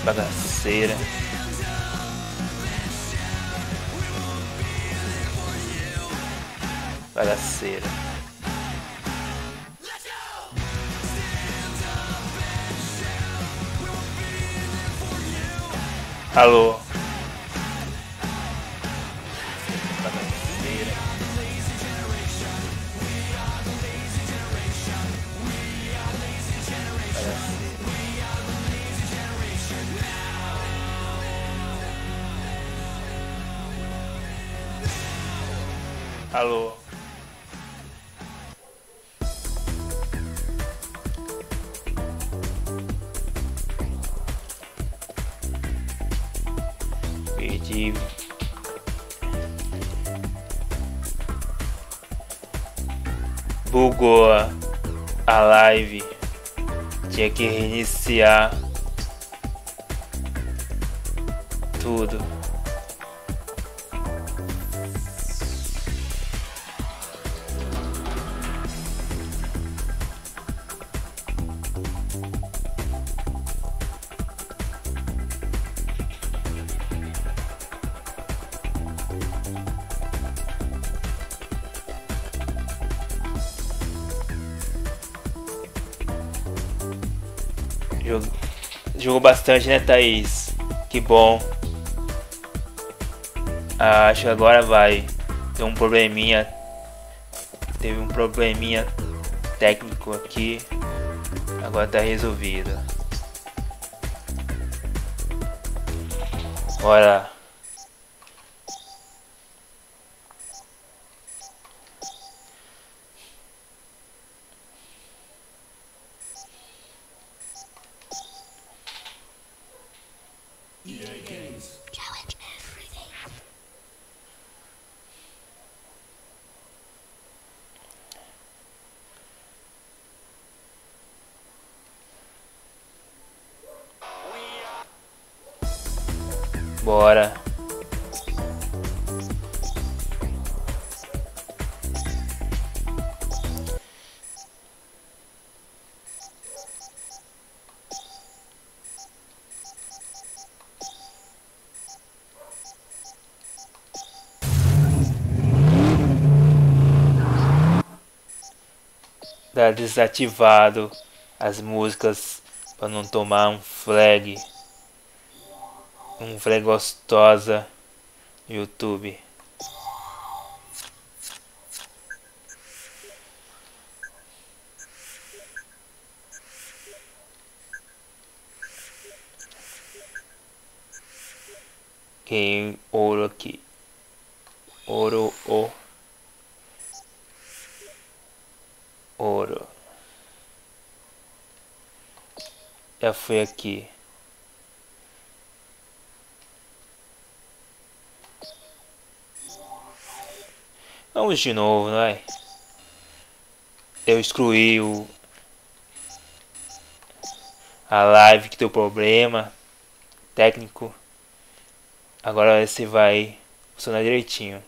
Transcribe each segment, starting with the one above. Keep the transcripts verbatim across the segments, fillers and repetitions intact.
Bagaceira. Bagaceira. Alô. Bagaceira. Alô. Perdi. Bugou a live. Tinha que reiniciar tudo. Jogou bastante, né, Thaís? Que bom. Ah, acho que agora vai. Tem um probleminha. Teve um probleminha técnico aqui. Agora tá resolvido. Bora lá. Bora. Tá desativado as músicas para não tomar um flag. Um flag gostosa no YouTube. Tem ouro aqui. Ouro, o. Ouro. Já fui aqui. Vamos de novo, não é? Eu excluí o a live que deu problema técnico. Agora esse vai funcionar direitinho.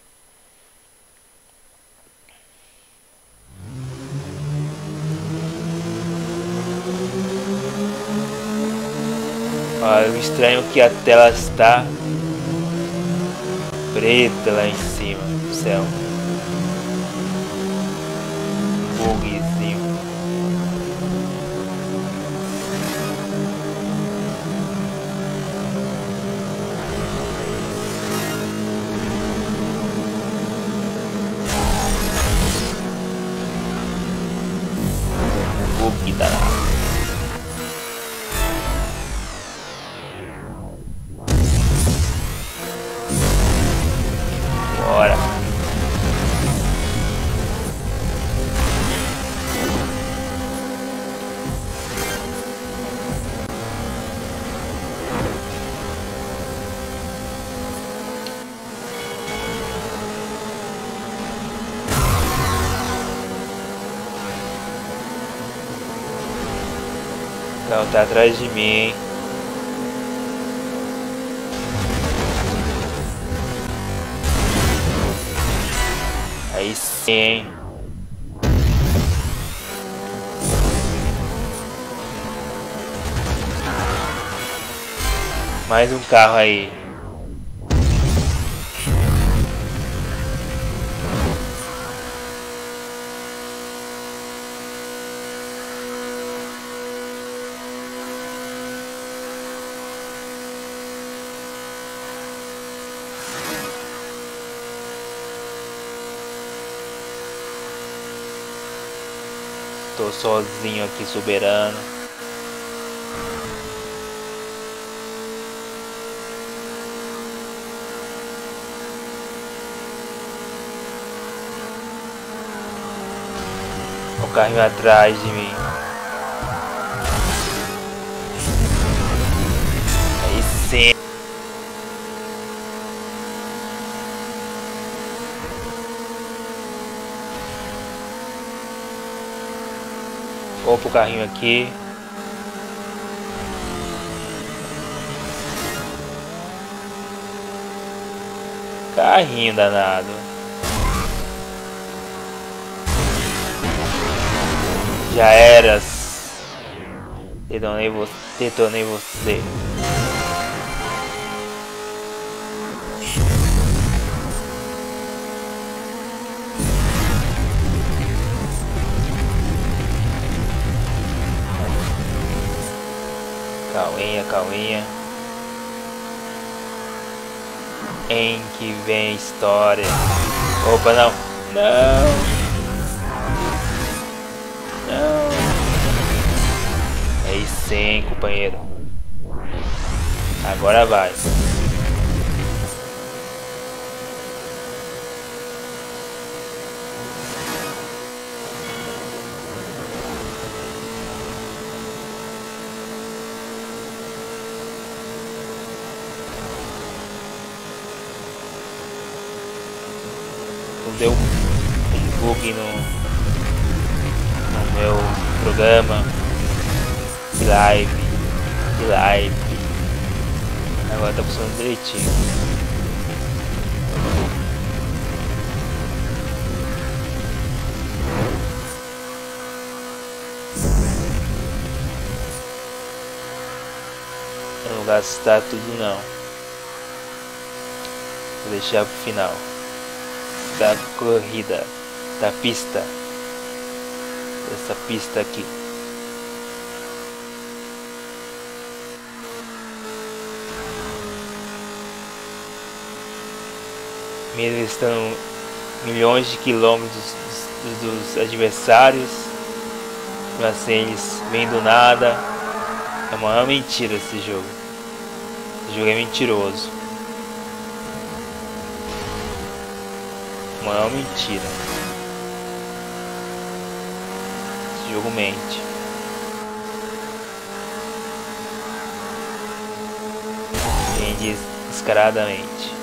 Olha, o estranho é que a tela está preta lá em cima do céu. Bugzinho. Bug da lá. Bora. Não, tá atrás de mim, hein? Aí sim, hein? Mais um carro aí. Tô sozinho aqui, soberano. O carrinho atrás de mim. Aí sim. Opa, o carrinho aqui. Carrinho danado. Já eras. Detonei você. Detonei você. Calminha, calminha. Em que vem a história. Opa, não. Não. Não. Aí sim, companheiro. Agora vai. Deu um bug no, no meu programa de live, de live. Agora tá funcionando direitinho. Eu não vou gastar tudo não. Vou deixar pro final da corrida, da pista, dessa pista aqui. Mesmo estão milhões de quilômetros dos, dos adversários, mas eles vêm do nada. É uma mentira esse jogo. Esse jogo é mentiroso. Uma mentira. Esse jogo mente. Mente descaradamente.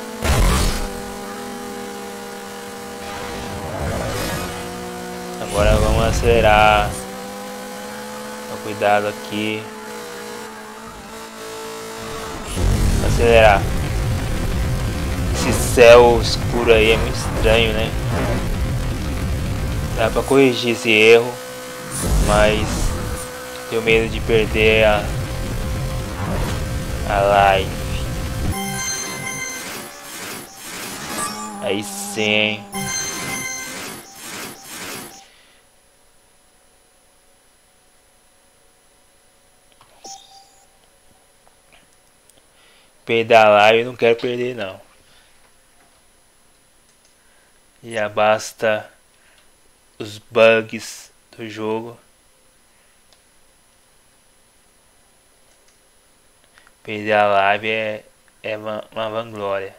Agora vamos acelerar. Com cuidado aqui. Acelerar. Esse céu escuro aí é muito estranho, né? Dá pra corrigir esse erro, mas tenho medo de perder a, a live. Aí sim. Perder a live, não quero perder não. Já basta os bugs do jogo. Perder a live é, é uma, uma vanglória.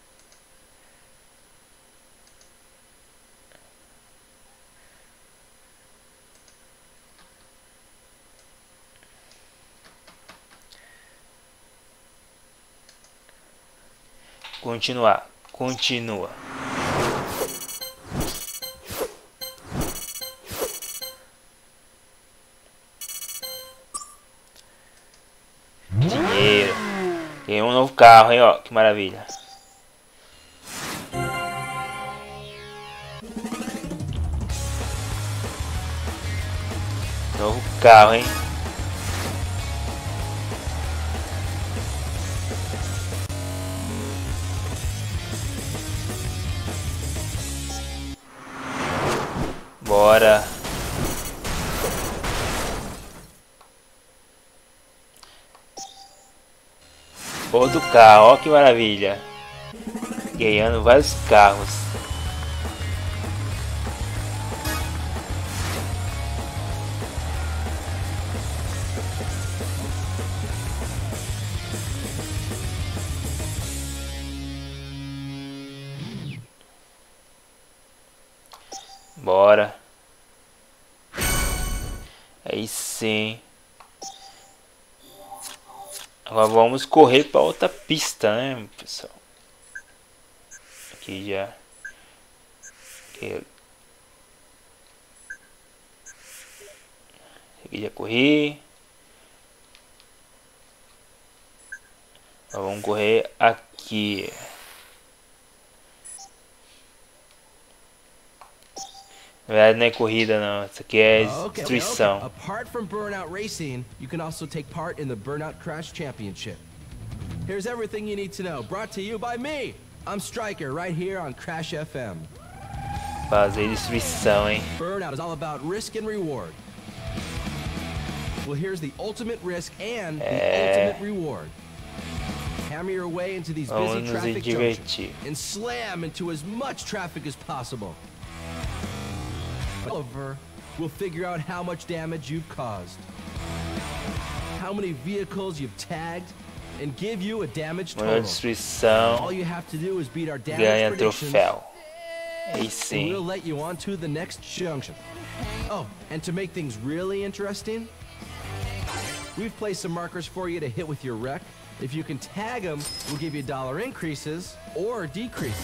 Continuar, continua. Dinheiro. Tem um novo carro, hein, ó, que maravilha. Novo carro, hein. Bora. Outro carro, ó que maravilha. Ganhando vários carros. Bora. Aí sim. Agora vamos correr para outra pista, né, pessoal? Aqui já. Aqui, aqui já corri. Agora vamos correr aqui. Na verdade não é corrida não, isso aqui é destruição. Okay, okay. Apart from Burnout Racing, you can also take part in the Burnout Crash Championship. Here's everything you need to know, brought to you by me. I'm Striker, right here on Crash F M. Fazer destruição, hein? Burnout is all about risk and reward. Well, here's the ultimate risk and the é... ultimate reward. Hammer your way into these Vamos busy nos traffic divertir. junctions and slam into as much traffic as possible. Oliver will figure out how much damage you've caused, how many vehicles you've tagged, and give you a damage total. Destruição. All you have to do is beat our damage Ganha predictions, troféu. Aí and sim. we'll let you on to the next junction. Oh, and to make things really interesting, we've placed some markers for you to hit with your wreck. If you can tag them, we'll give you dollar increases or decreases.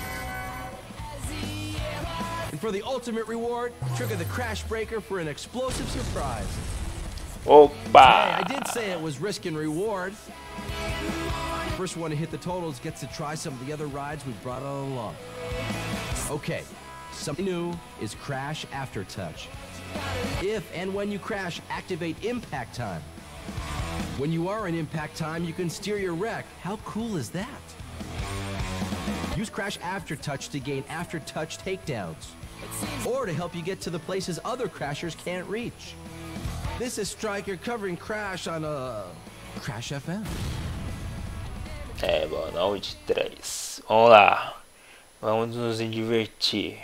And for the ultimate reward, trigger the Crash Breaker for an explosive surprise. Opa! Hey, I did say it was risk and reward. The first one to hit the totals gets to try some of the other rides we've brought all along. Okay, something new is Crash Aftertouch. If and when you crash, activate Impact Time. When you are in Impact Time, you can steer your wreck. How cool is that? Use Crash Aftertouch to gain Aftertouch takedowns, or to help you get to the places other crashers can't reach. This is Striker covering Crash on uh, Crash F M. É, boa noite, três. Vamos lá. Vamos nos divertir.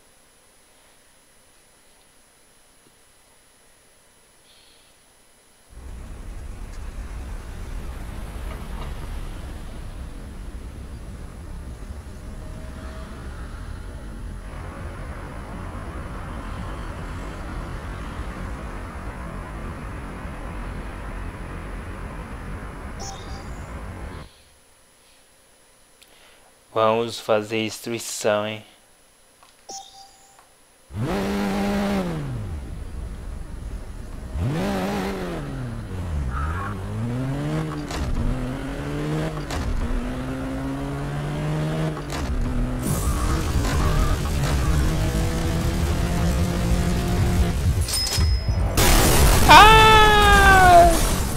Vamos fazer destruição, hein? Ah!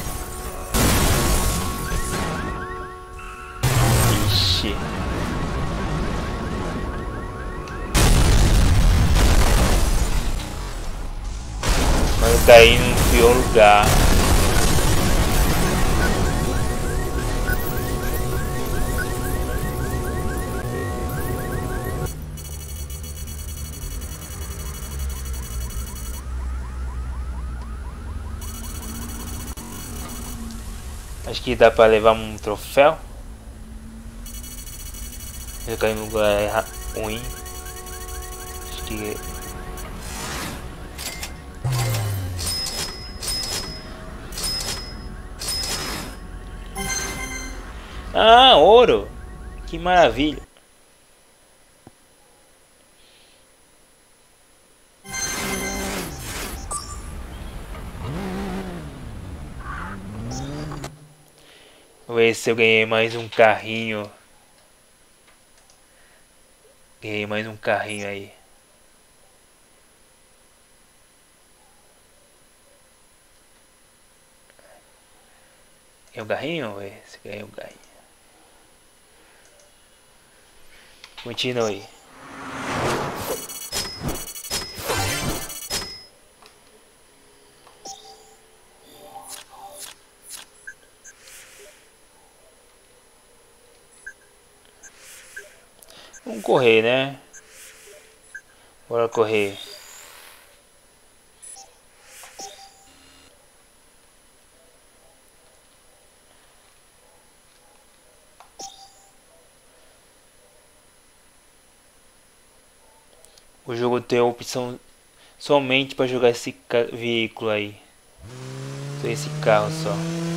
Ixi. Mas caí no pior lugar. Acho que dá pra levar um troféu. Eu caí no lugar ruim. Acho que ah, ouro! Que maravilha! Vou ver se eu ganhei mais um carrinho. Ganhei mais um carrinho aí. Ganhei um carrinho? Vamos ver se ganhei um carrinho. Continue. Vamos correr, né? Bora correr. O jogo tem a opção somente para jogar esse veículo aí. Só esse carro só.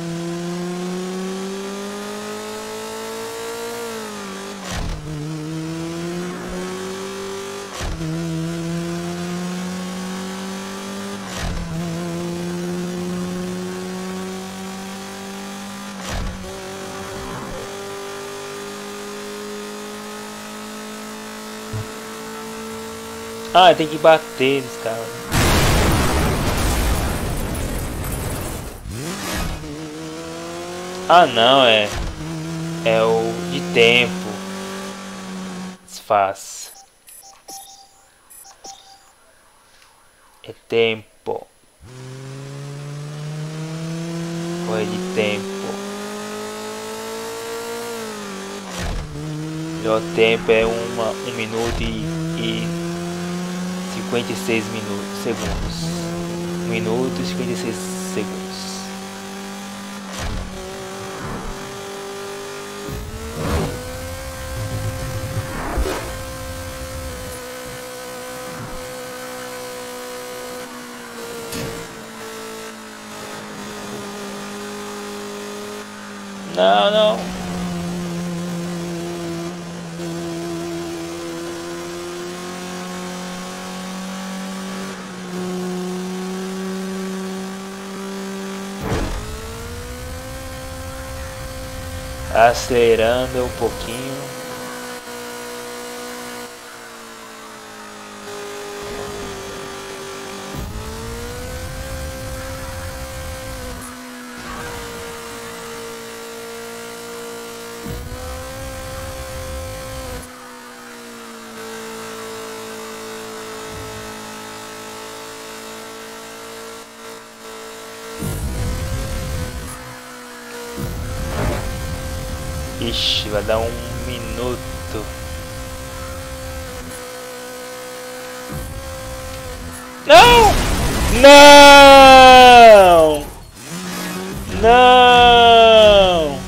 Ah, tem que bater nesse cara. Ah, não, é. É o de tempo. Desfaz. É tempo. Corre de tempo. Melhor tempo é uma, um minuto e, e cinquenta e seis minutos, segundos. um minuto e cinquenta e seis segundos. Não, não. Acelerando um pouquinho. Ixi, vai dar um minuto. Não! Não! Não!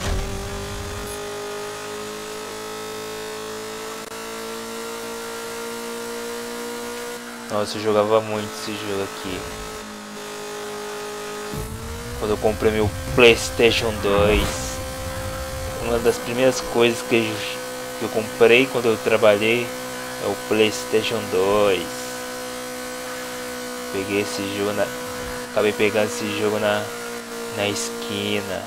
Nossa, eu jogava muito esse jogo aqui. Quando eu comprei meu PlayStation dois. Uma das primeiras coisas que eu, que eu comprei quando eu trabalhei é o PlayStation dois. Peguei esse jogo na... Acabei pegando esse jogo na, na esquina.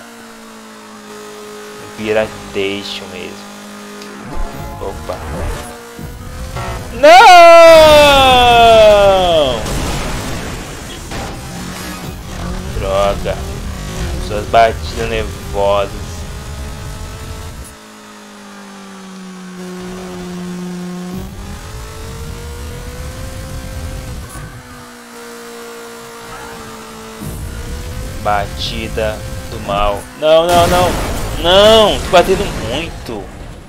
No Piratation mesmo. Opa. Não! Droga. Suas batidas nervosas. Batida do mal. Não, não, não. Não, tô batendo muito.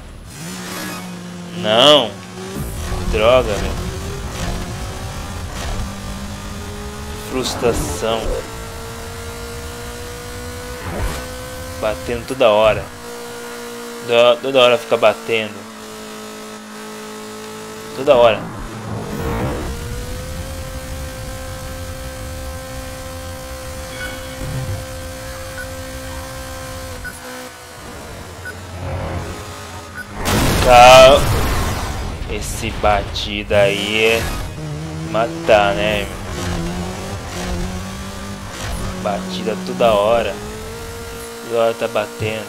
Não. Droga, meu. Frustração. Batendo toda hora. Toda, toda hora fica batendo. Toda hora. Esse batida aí é matar, né? Batida toda hora. Toda hora tá batendo.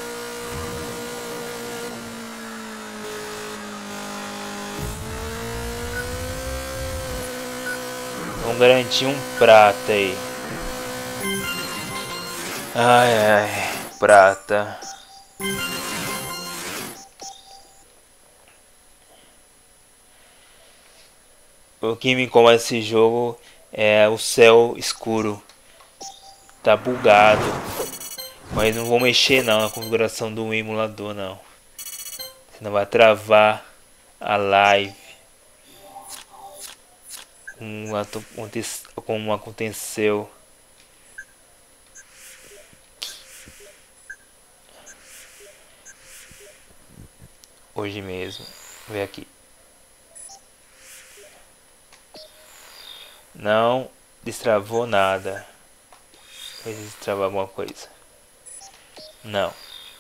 Vamos garantir um prata aí. Ai, ai, prata. O que me incomoda nesse jogo é o céu escuro. Tá bugado. Mas não vou mexer não na configuração do emulador não. Senão vai travar. a live como aconteceu. Hoje mesmo. Vê aqui. Não destravou nada. Vai destravar alguma coisa. Não.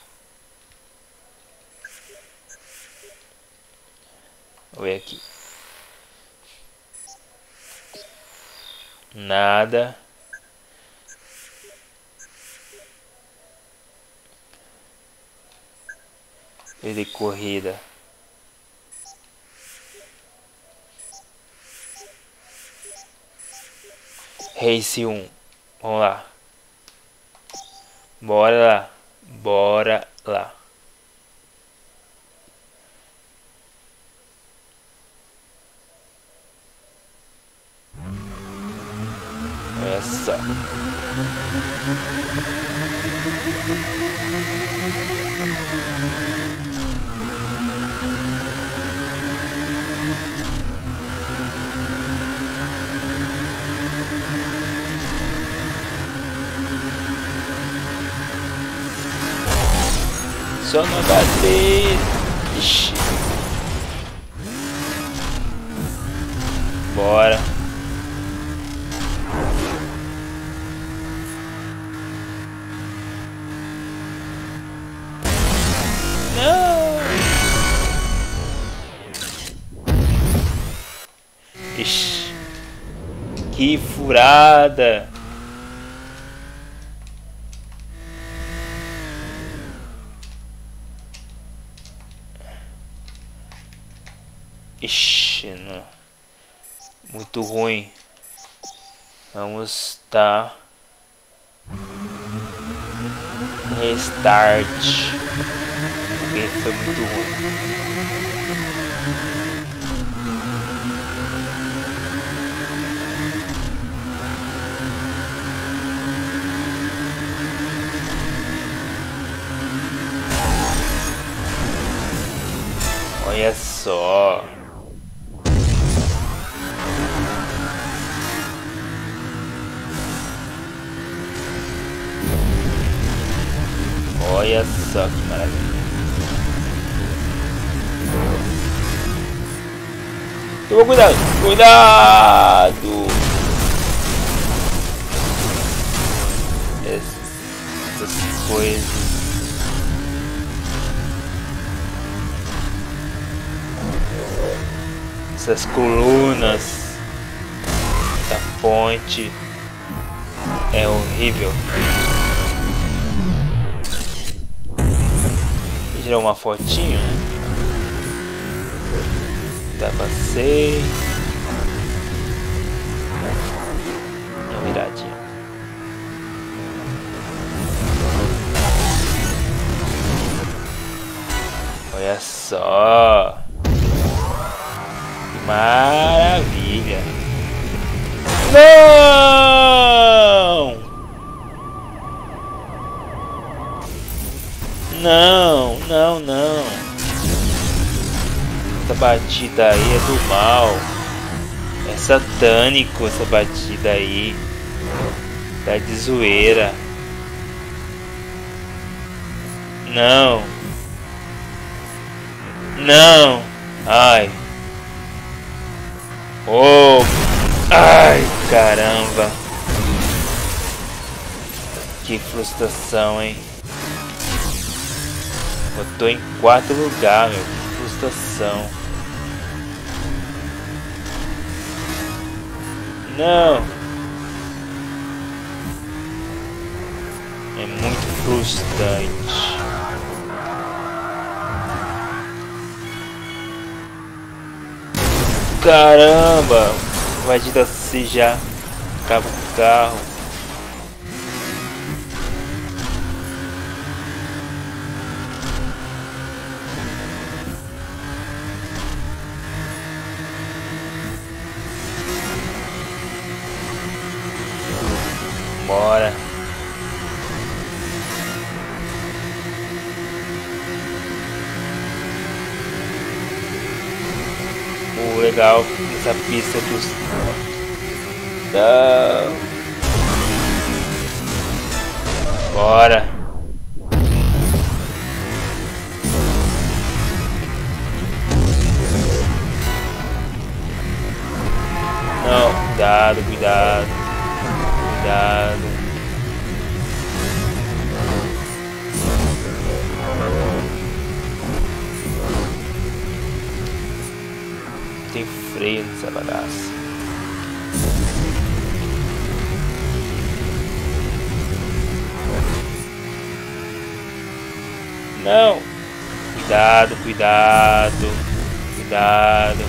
Vou ver aqui. Nada. Ele corrida. Race um. Vamos lá. Bora lá. Bora lá. Olha só. Só não bater. Ixi. Bora. Não. Ixi. Que furada. Ixi, não. Muito ruim. Vamos dar restart. Porque foi muito ruim. Olha só. Olha só que maravilha. Toma cuidado, cuidado. Essas coisas. Essas colunas da ponte é horrível. Vou tirar uma fotinho, né? Dá passeio. Uma viradinha. Olha só. Que maravilha. Não! Não, não, não. Essa batida aí é do mal. É satânico essa batida aí. Tá de zoeira. Não. Não. Ai. Oh. Ai, caramba. Que frustração, hein? Eu tô em quarto lugar, meu. Que frustração. Não. É muito frustrante. Caramba. Vai de assim já. Acaba com o carro. Bora. legal nessa pista que os... Não. Bora. Não, cuidado, cuidado. Cuidado. Tem freio nessa bagaça. Não! Cuidado, cuidado. Cuidado.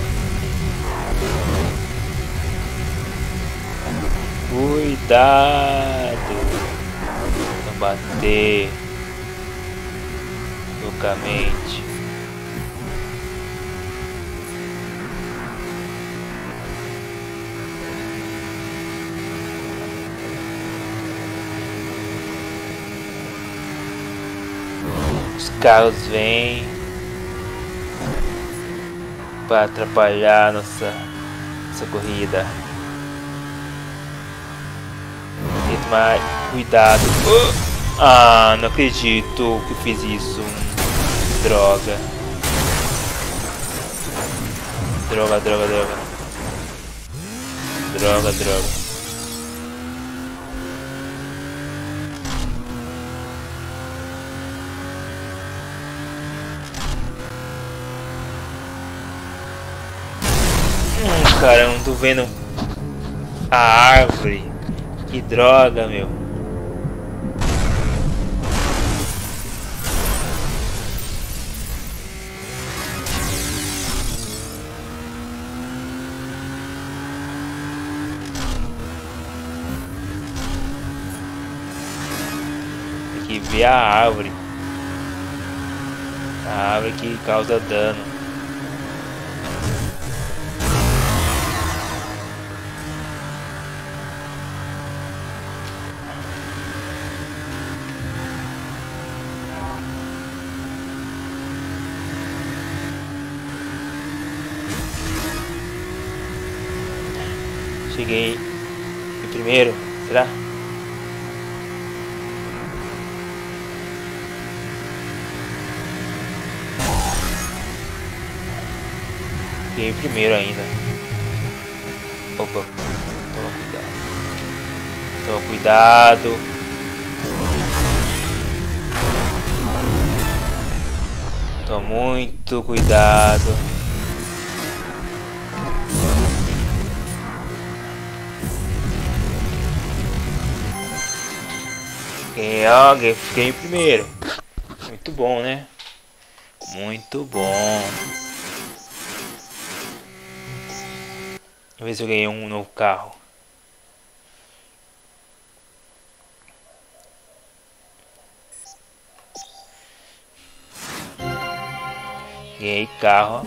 Cuidado. Não bater loucamente. Os carros vêm para atrapalhar nossa, nossa corrida. Tem que tomar cuidado. Oh! Ah, não acredito que eu fiz isso. Droga. Droga, droga, droga. Droga, droga. Hum, cara, eu não tô vendo a árvore. Que droga, meu. Tem que ver a árvore. A árvore que causa dano. Cheguei em primeiro, será? Cheguei em primeiro ainda. Opa, toma cuidado. Toma cuidado. Toma muito cuidado. Fiquei, fiquei em primeiro. Muito bom, né? Muito bom. Vamos ver se eu ganhei um novo carro. Ganhei carro.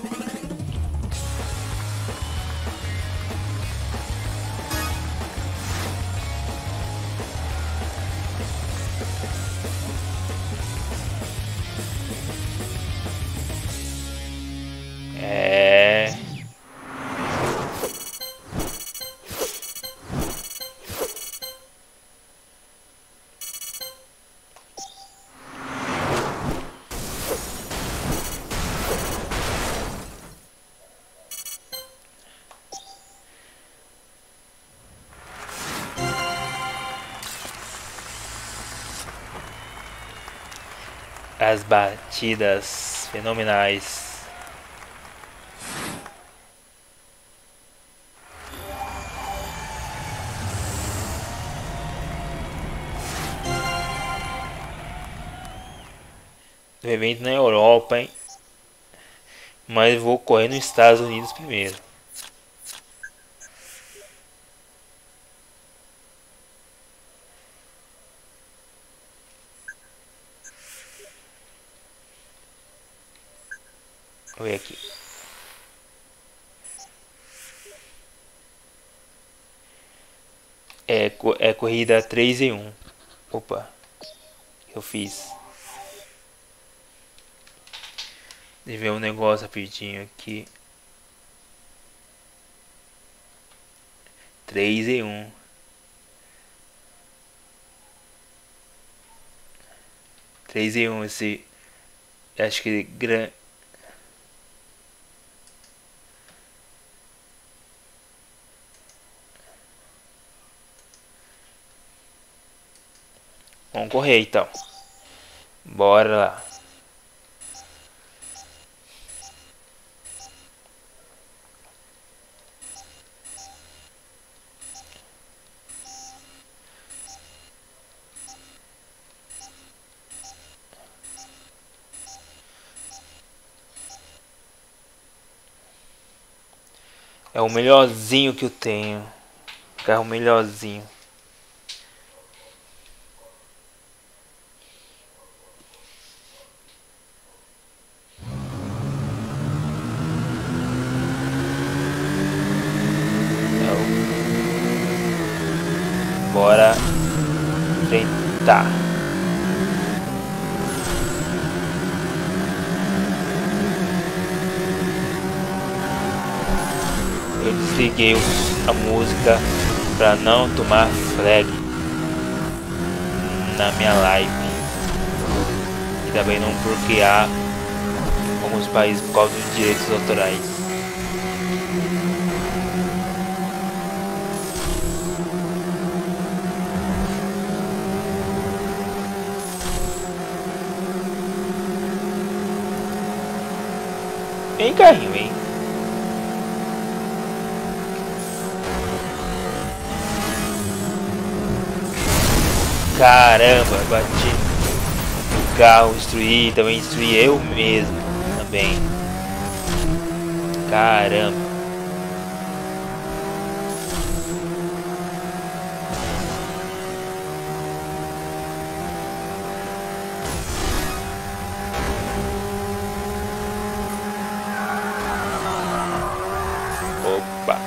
É. As batidas fenomenais. Do evento na Europa, hein? Mas vou correr nos Estados Unidos primeiro. Vou ver aqui. É, é corrida três em um. Opa, eu fiz. Deixa eu ver um negócio rapidinho aqui. três e um. três e um esse. Acho que grande. Vamos correr então. Bora lá. É o melhorzinho que eu tenho. Carro melhorzinho. Bora tentar. Eu desliguei a música para não tomar flag na minha live e também não bloquear alguns países por causa dos direitos autorais. Vem, carrinho, vem. Caramba, bati o carro, destruí, também destruí eu mesmo, também. Caramba. Opa.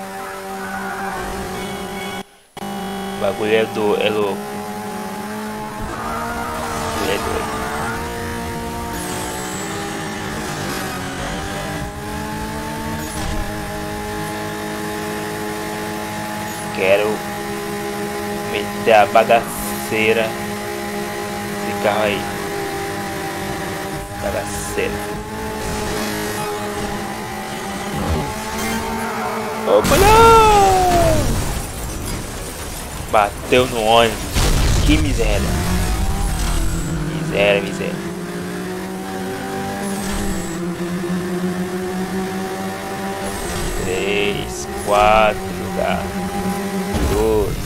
O bagulho é, do, é louco. É doido. Quero meter a bagaceira desse carro aí. Bagaceira. Opa, não! Bateu no ônibus. Que miséria. Miséria, miséria. Três, quatro, tá. Dois.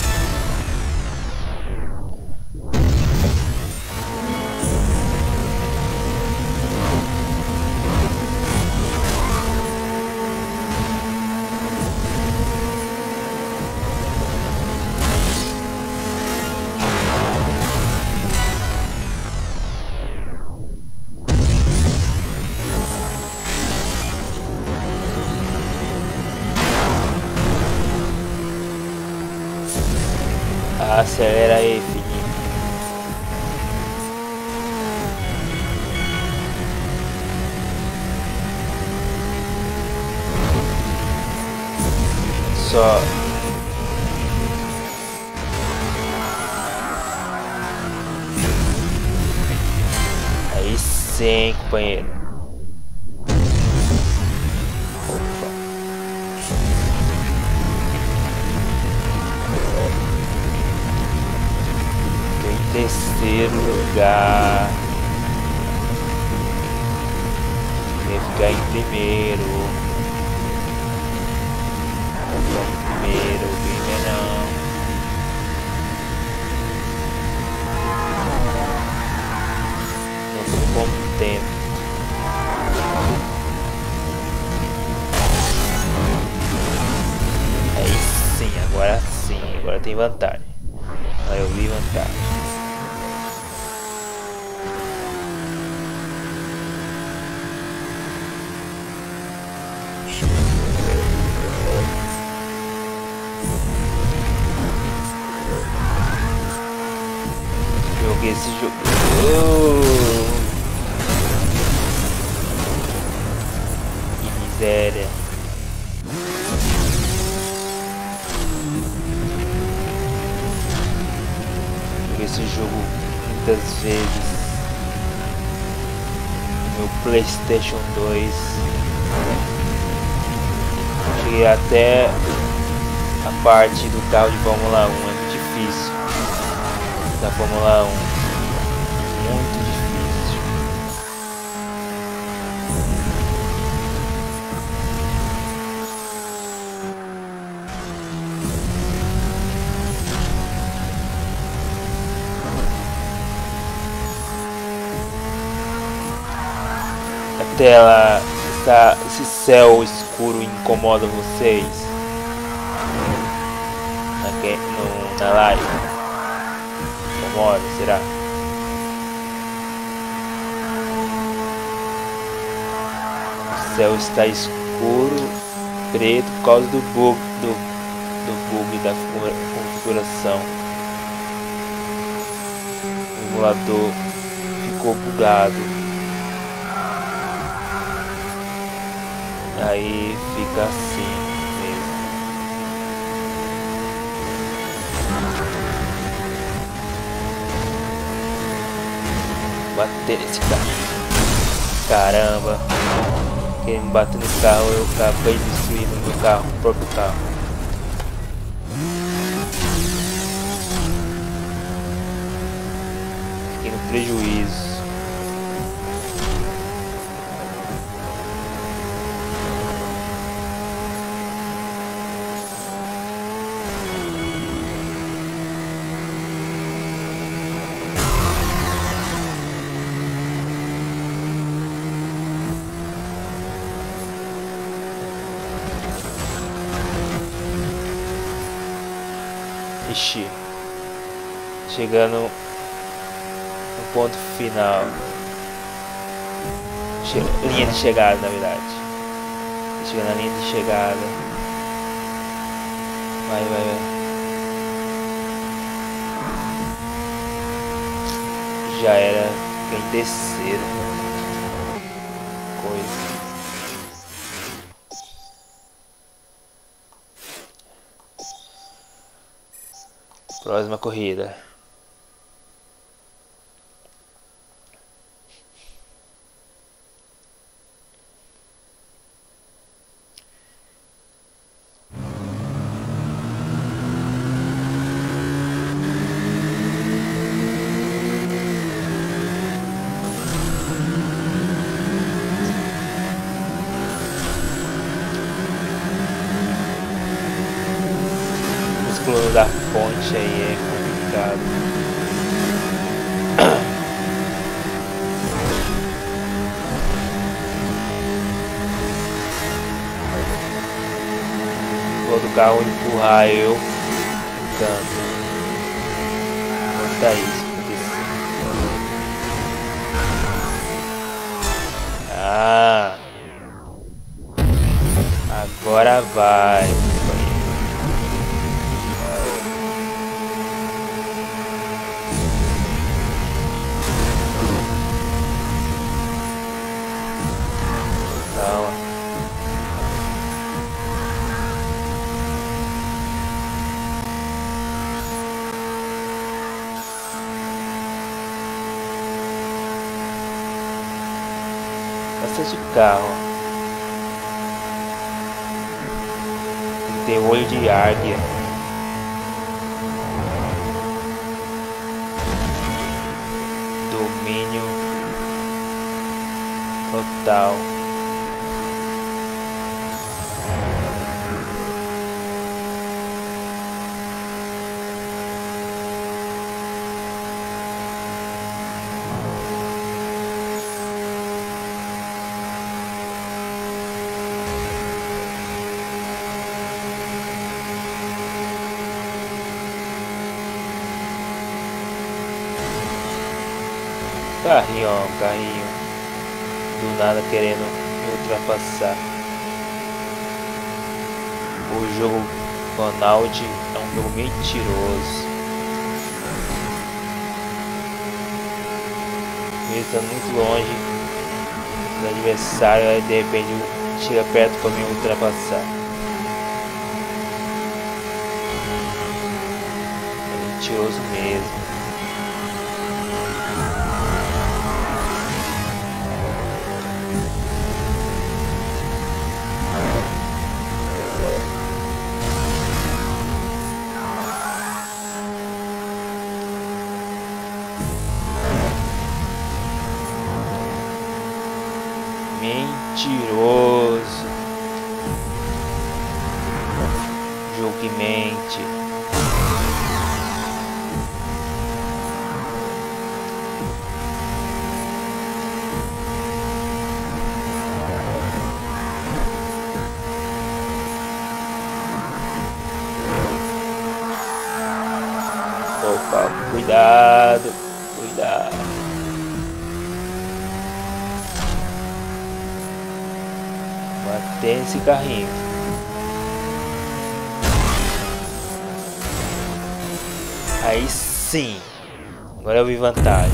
Acelera aí, filho. Só. Aí sim, companheiro. Terceiro lugar. Quer ficar em primeiro. Em primeiro, primeirão. Não tô contente. Aí sim, agora sim, agora tem vantagem. Aí eu vi vantagem. Joguei esse jogo. Oh! Que miséria. esse jogo muitas vezes no meu PlayStation dois. Cheguei até a parte do carro de Fórmula um, é muito difícil. Da Fórmula um, muito difícil. A tela, essa, esse céu escuro incomoda vocês? Aqui, no, na live? Incomoda, será? O céu está escuro, preto por causa do bug, do, do bug da configuração. O emulador ficou bugado. Aí fica assim mesmo. Bater nesse carro. Caramba. Quem me bateu no carro, eu acabei destruindo o meu carro, o próprio carro. Fiquei no prejuízo. Ixi, chegando no ponto final, che linha de chegada, na verdade. Chegando na linha de chegada. Vai, vai, vai. Já era em terceiro. Coisa. Próxima corrida. Da ponte aí é complicado. Vou do carro empurrar eu tanto. Não tá isso acontecendo. Ah, agora vai. Bastante carro. Tem olho de águia. Domínio total. Carrinho, ó, carrinho do nada querendo me ultrapassar. O jogo Ronaldo é um jogo mentiroso. Ele está muito longe do adversário, aí de repente chega perto para me ultrapassar. É mentiroso mesmo. mentiroso. Jogo que mente. Opa, cuidado, cuidado. Bater esse carrinho. Aí sim. Agora eu vi vantagem.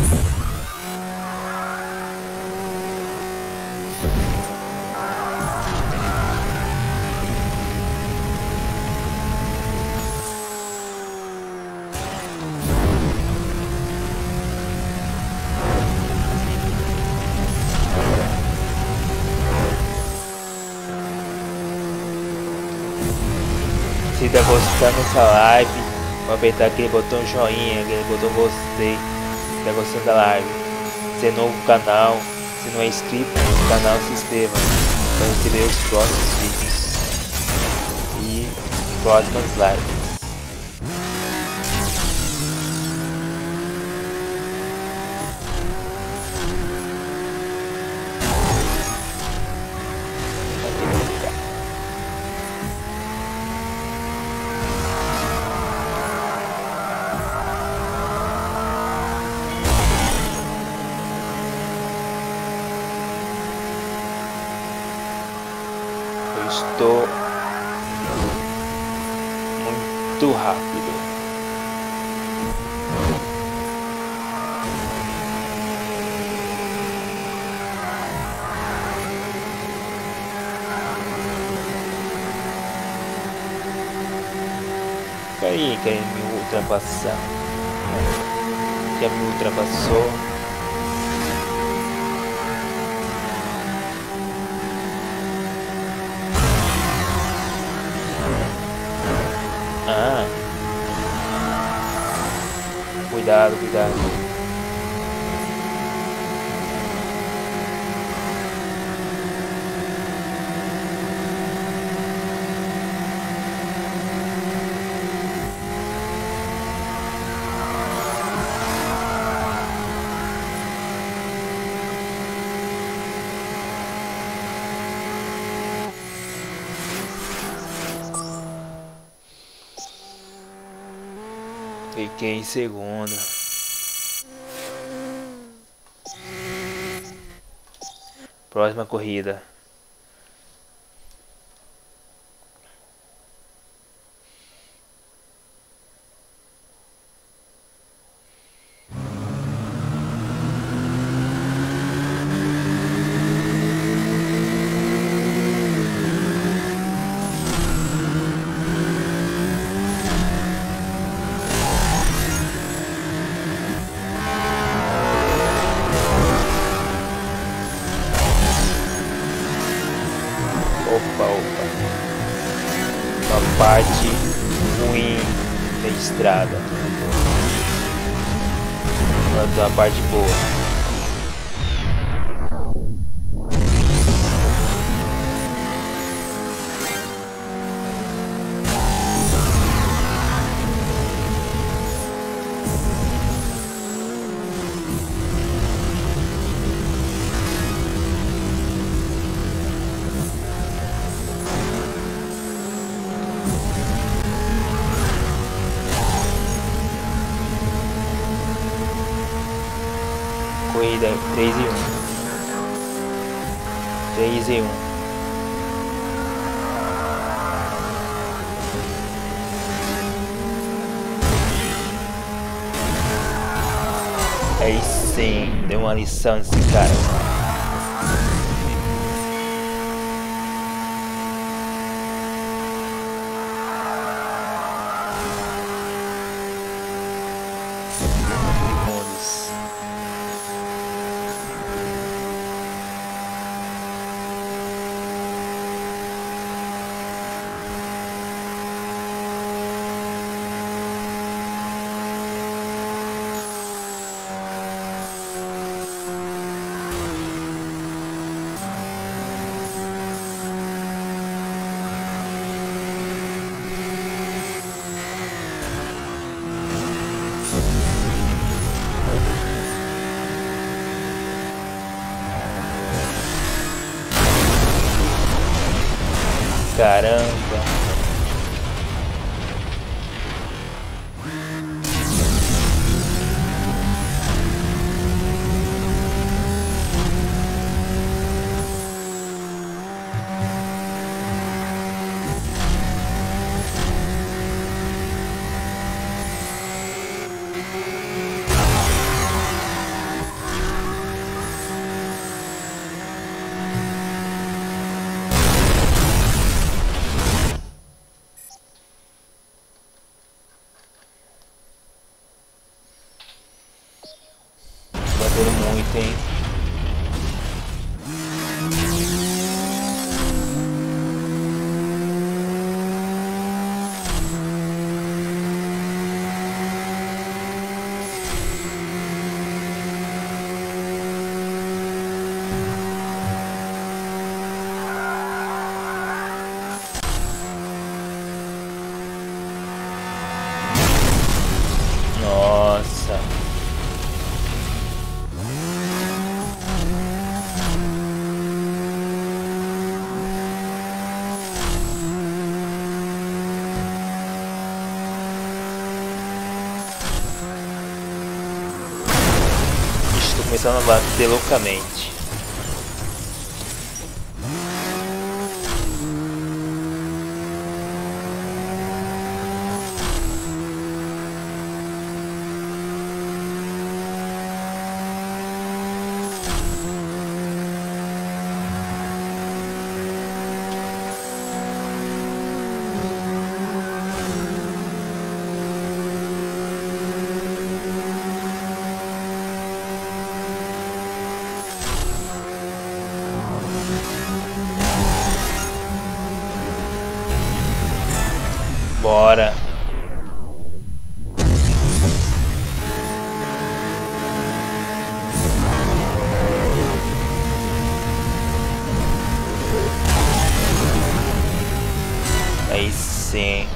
Se tá gostando dessa live, vou apertar aquele botão joinha, aquele botão gostei. Se tá gostando da live, se é novo no canal, se não é inscrito no canal, se inscreva para receber os próximos vídeos e próximas lives. Eu estou muito rápido. Aí, quer me ultrapassar? Já me ultrapassou. Ah. Cuidado, cuidado. Fiquei em segundo. Próxima corrida. Opa, opa. Uma parte ruim da estrada. Agora tem uma parte boa. Corrida três e um. três e um. Aí sim, deu uma lição nesse cara. Caramba. Batendo muito, hein? Nossa. Estou começando a bater loucamente. Bora. Aí sim.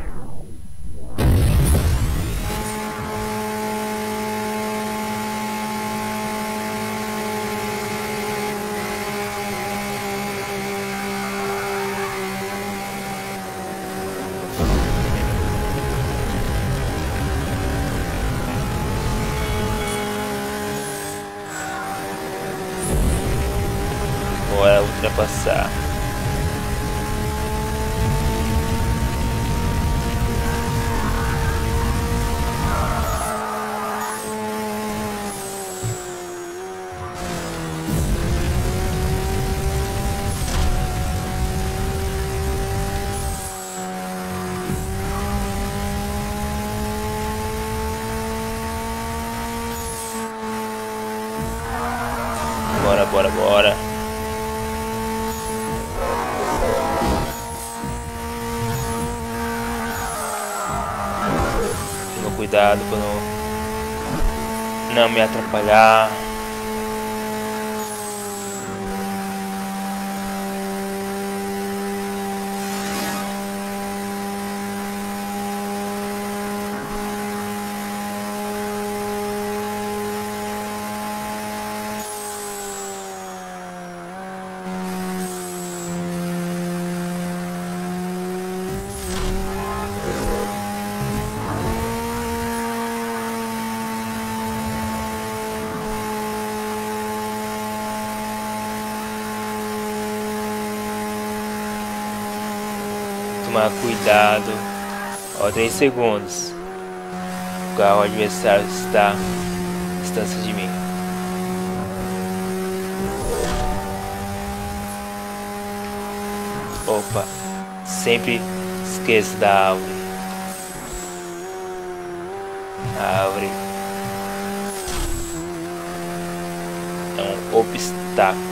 Bora ultrapassar. Bora, bora, bora. Tenha cuidado para não, não me atrapalhar. Tomar cuidado. Ó, três segundos. O carro adversário está à distância de mim. Opa, sempre esqueço da árvore. A árvore é um obstáculo.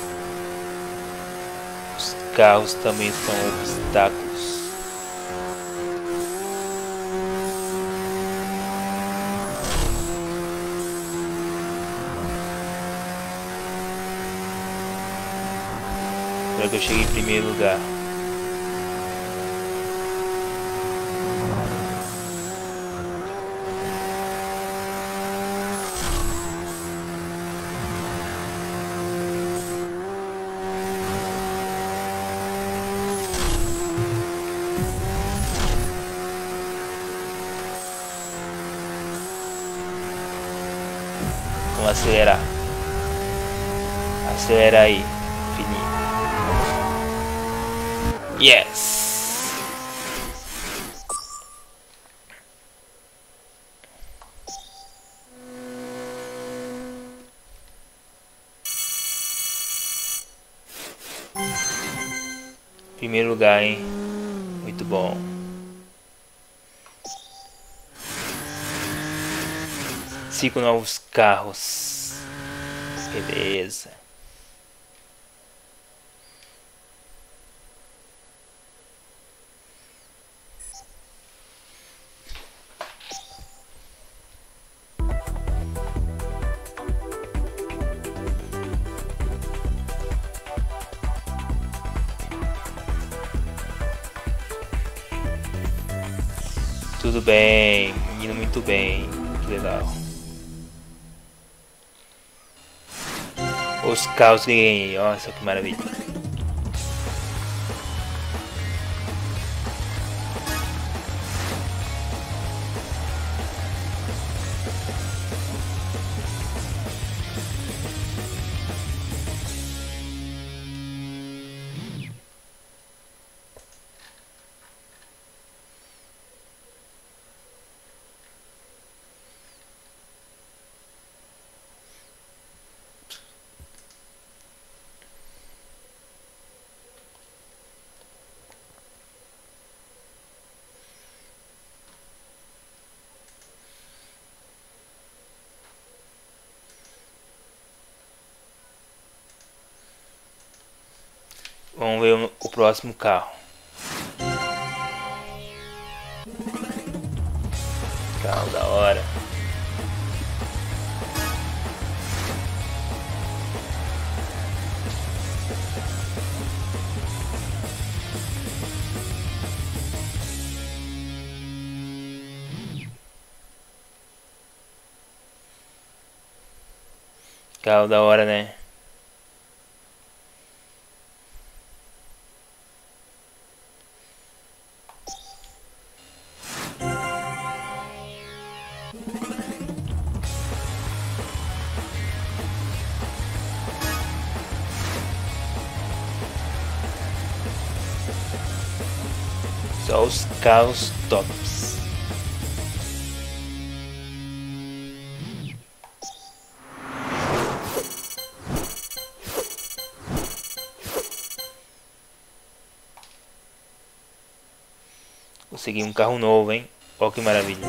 Os carros também são obstáculos. Agora que eu cheguei em primeiro lugar. Vamos acelerar. Acelera aí, fininho. Yes! Primeiro lugar, hein? Muito bom. Cinco novos carros. Beleza. Tudo bem, indo muito bem. Que legal. Os carros que ganhei, olha só que maravilha. Vamos ver o, o próximo carro. Carro da hora. Carro da hora, né? Só os carros tops. Consegui um carro novo, hein? Olha que maravilha.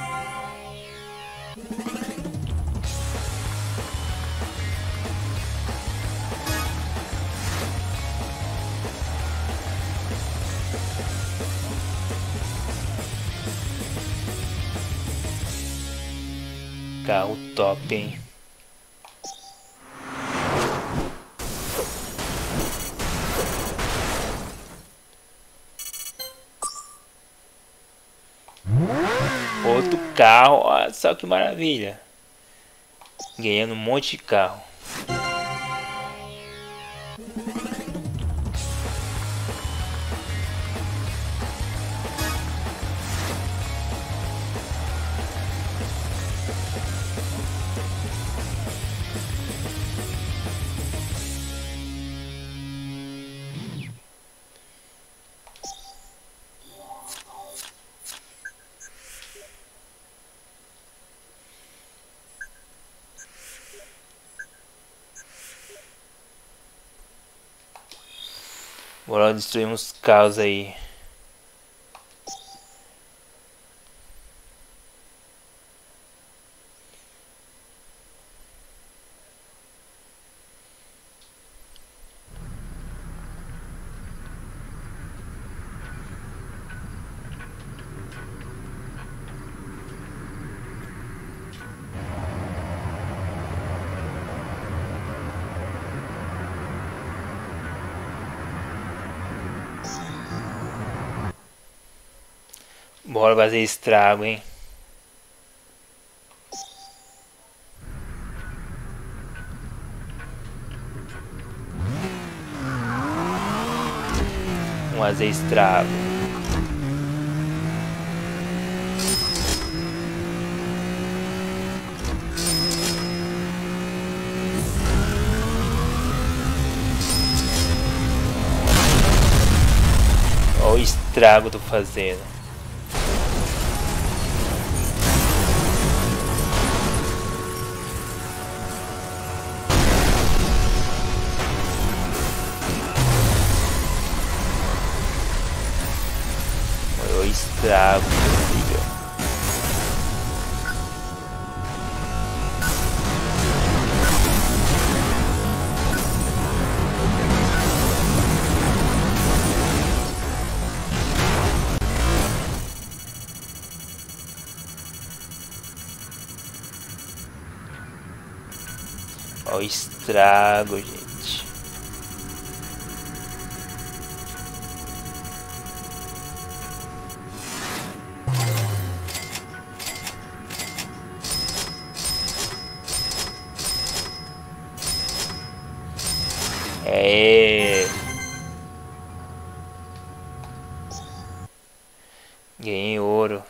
Carro top, hein? Outro carro, olha só que maravilha. Ganhando um monte de carro. Bora destruir uns carros aí. Bora fazer estrago, hein? Vamos fazer estrago. Olha o estrago tô fazendo. Olha o estrago possível. Olha o estrago, gente. É. Ganhei ouro.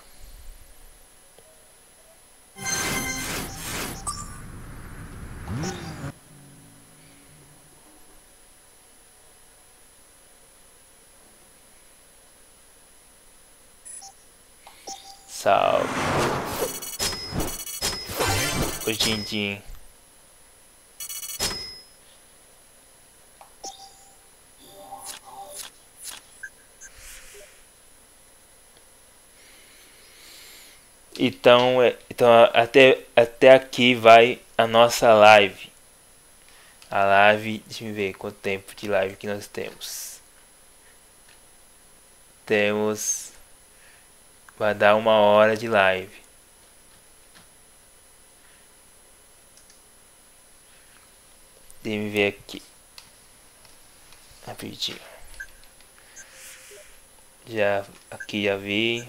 Salve. O din-din. Então, é- então até, até aqui vai a nossa live. A live, deixa eu ver quanto tempo de live que nós temos. Temos, vai dar uma hora de live. Deixa eu ver aqui. Rapidinho. Já, aqui já vi.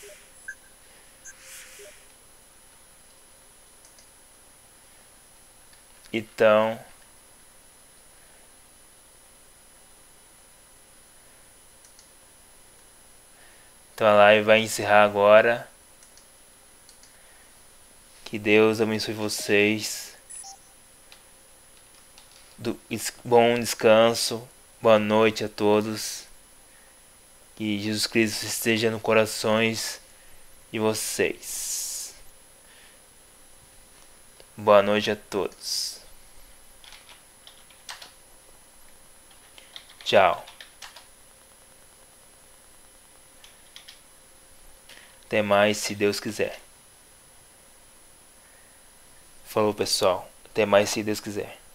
Então, então a live vai encerrar agora. Que Deus abençoe vocês. Do, bom descanso. Boa noite a todos. Que Jesus Cristo esteja nos corações de vocês. Boa noite a todos. Tchau. Até mais, se Deus quiser. Falou, pessoal. Até mais, se Deus quiser.